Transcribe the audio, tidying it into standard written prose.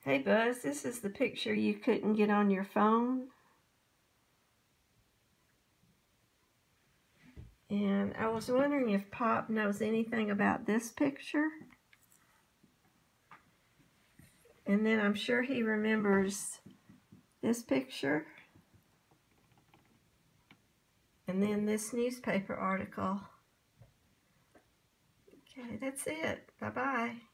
Hey Buzz, this is the picture you couldn't get on your phone. And I was wondering if Pop knows anything about this picture. And then I'm sure he remembers this picture. And then this newspaper article. Okay, that's it. Bye-bye.